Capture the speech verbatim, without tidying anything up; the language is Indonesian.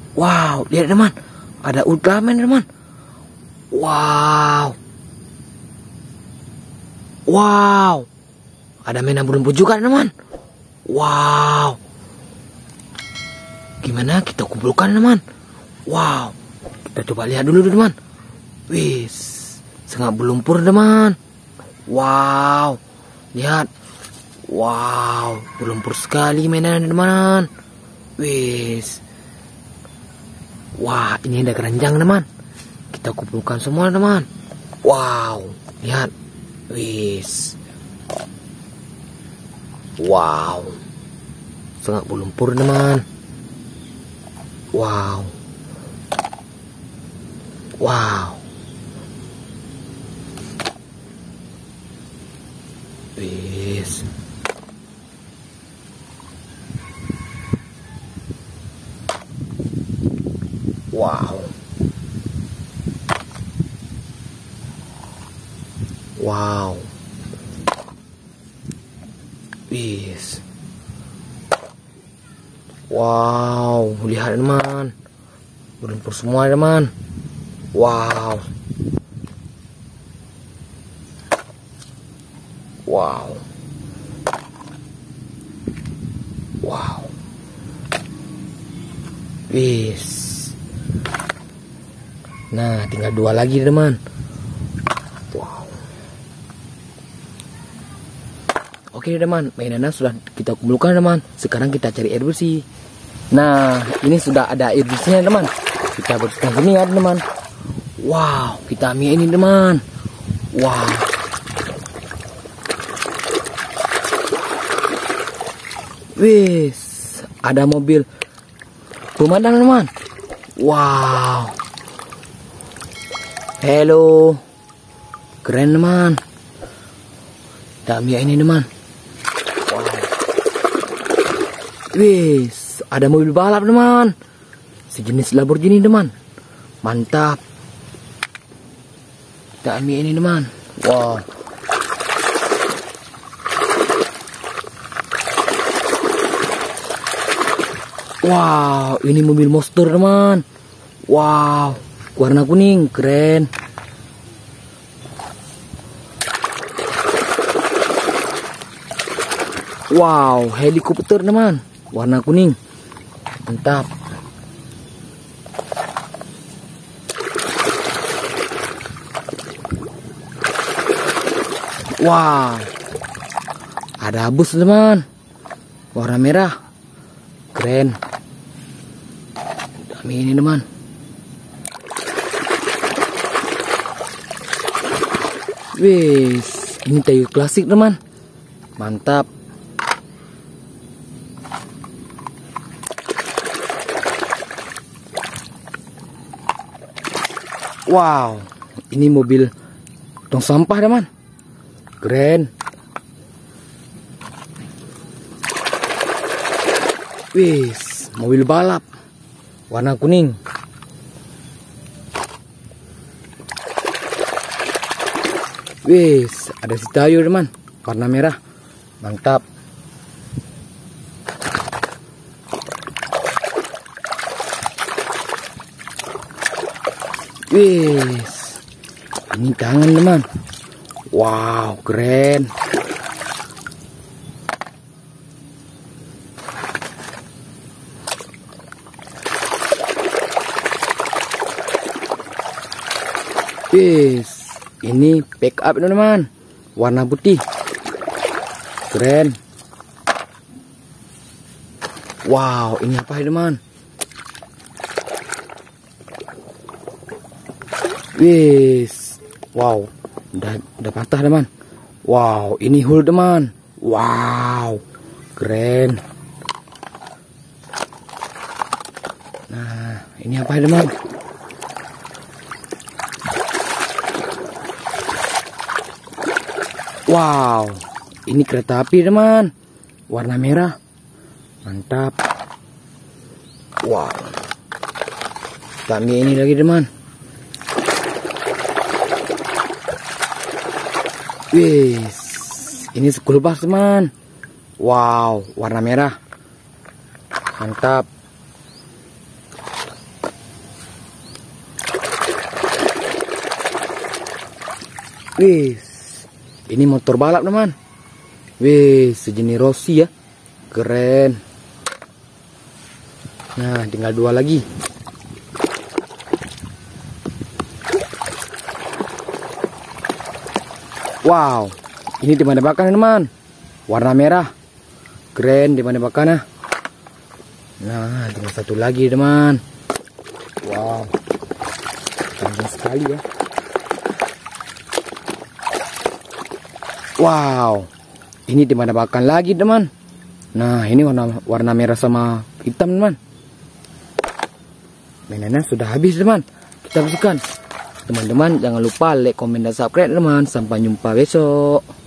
Wow, lihat teman, ada Ultraman teman. Wow, wow, ada mainan berlumpur juga teman. Wow, gimana kita kumpulkan teman? Wow, kita coba lihat dulu teman. Wis, sangat berlumpur teman. Wow, lihat. Wow, berlumpur sekali mainan teman. Wis. Wah, ini ada keranjang teman. Kita kumpulkan semua teman. Wow, lihat. Wis. Wow, sangat berlumpur teman. Wow. Wow. Wis. Wow. Wow. Wis. Wow, lihat teman. Berlumpur semua teman. Wow. Wow. Wow. Wis. Nah, tinggal dua lagi teman. Wow. Oke teman, mainannya sudah kita kumpulkan teman. Sekarang kita cari air bersih. Nah, ini sudah ada air bersihnya teman. Kita bersihkan sini ya teman. Wow, kita ambil ini teman. Wow. Wis, ada mobil pemadam teman. Wow. Hello. Keren teman. Kita ambil ini teman. Wow. Wis, ada mobil balap teman. Sejenis Lamborghini teman. Mantap. Kita ambil ini teman. Wow. Wow, ini mobil monster teman. Wow, warna kuning, keren. Wow, helikopter teman, warna kuning. Mantap. Wow, ada bus teman, warna merah, keren. Ini teman. Wis, ini Tayo klasik teman. Mantap. Wow, ini mobil tong sampah teman. Keren. Wis, mobil balap warna kuning. Wis, ada si Tayo teman, warna merah. Mantap. Wis, ini tangan teman. Wow, keren. Wis, ini pick up teman, warna putih, keren. Wow, ini apa ya teman? Wis, wow, udah udah patah teman. Wow, ini Hulk teman. Wow, keren. Nah, ini apa ya teman? Wow, ini kereta api teman, warna merah. Mantap. Wow, kami ini lagi teman. Wis, ini school bus teman. Wow, warna merah. Mantap. Wih, ini motor balap teman. Wih, sejenis Rossi ya, keren. Nah, tinggal dua lagi. Wow, ini tembakan teman, warna merah, keren tembakannya. Nah, tinggal satu lagi teman. Wow, panjang sekali ya. Wow, ini tembakan lagi teman. Nah, ini warna warna merah sama hitam teman. Mainannya sudah habis teman. Kita bersihkan. Teman-teman jangan lupa like, komen, dan subscribe teman. Sampai jumpa besok.